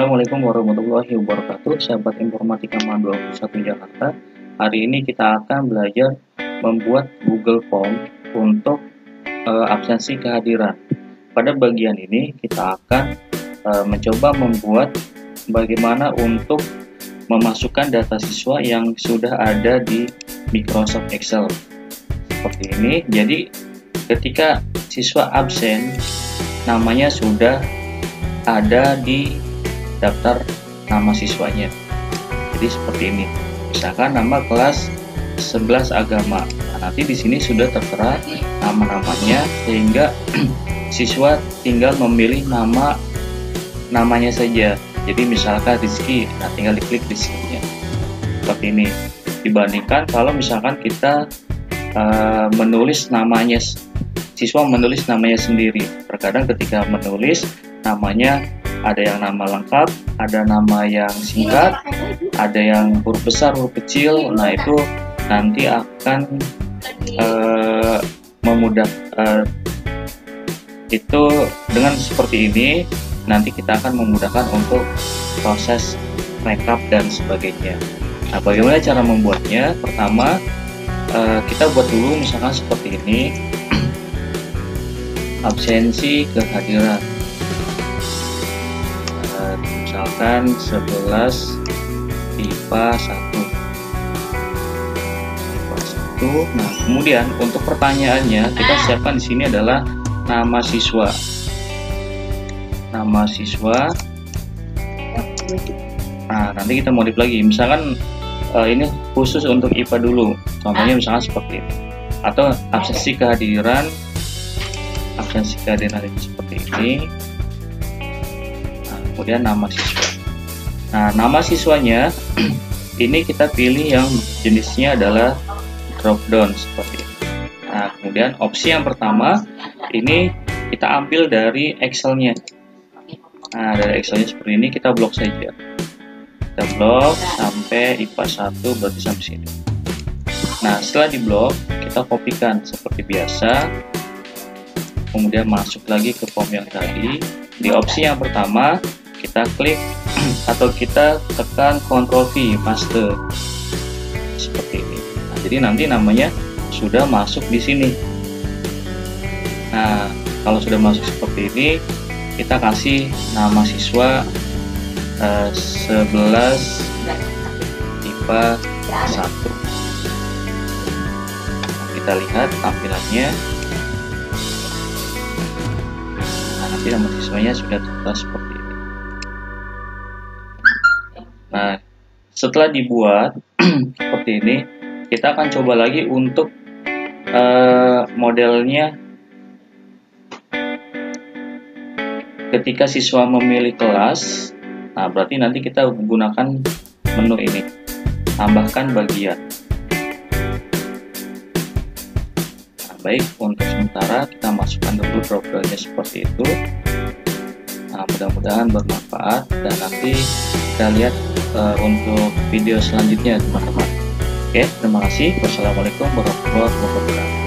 Assalamualaikum warahmatullahi wabarakatuh, sahabat informatika MA 21 Jakarta. Hari ini kita akan belajar membuat Google Form untuk absensi kehadiran. Pada bagian ini kita akan mencoba membuat bagaimana untuk memasukkan data siswa yang sudah ada di Microsoft Excel. Seperti ini. Jadi ketika siswa absen, namanya sudah ada di daftar nama siswanya. Jadi seperti ini. Misalkan nama kelas 11 agama. Nah, nanti di sini sudah tertera nama-namanya sehingga siswa tinggal memilih namanya saja. Jadi misalkan Rizky, nah tinggal diklik Rizky-nya. Seperti ini. Dibandingkan kalau misalkan kita menulis namanya, siswa menulis namanya sendiri. Terkadang ketika menulis namanya ada yang nama lengkap, ada nama yang singkat, ada yang huruf besar, huruf kecil. Nah itu nanti akan itu dengan seperti ini nanti kita akan memudahkan untuk proses rekap dan sebagainya. Nah, bagaimana cara membuatnya? Pertama, kita buat dulu misalkan seperti ini. Absensi kehadiran. Misalkan 11 IPA 1. Nah, kemudian untuk pertanyaannya kita siapkan di sini adalah nama siswa. Nama siswa. Nah, nanti kita modif lagi. Misalkan ini khusus untuk IPA dulu. Contohnya misalkan seperti ini. Atau absensi kehadiran itu seperti ini. Nah, kemudian nama siswa. Nah, nama siswanya ini kita pilih yang jenisnya adalah drop down seperti ini. Nah, kemudian opsi yang pertama ini kita ambil dari Excel-nya. Nah, dari Excel-nya seperti ini kita blok saja. Kita blok sampai IPA 1 berarti sampai sini. Nah, setelah diblok kita kopikan seperti biasa. Kemudian masuk lagi ke form yang tadi. Di opsi yang pertama kita klik atau kita tekan Ctrl V paste seperti ini. Nah, jadi nanti namanya sudah masuk di sini. Nah, kalau sudah masuk seperti ini, kita kasih nama siswa 11 IPA 1. Nah, kita lihat tampilannya. Nah, nanti nama siswanya sudah tertera seperti ini. Nah, setelah dibuat seperti ini, kita akan coba lagi untuk modelnya. Ketika siswa memilih kelas, nah berarti nanti kita gunakan menu ini, tambahkan bagian. Nah, baik, untuk sementara kita masukkan dulu drop-downnya seperti itu. Nah, mudah-mudahan bermanfaat dan nanti kita lihat untuk video selanjutnya teman-teman. Oke, terima kasih. Wassalamualaikum warahmatullahi wabarakatuh.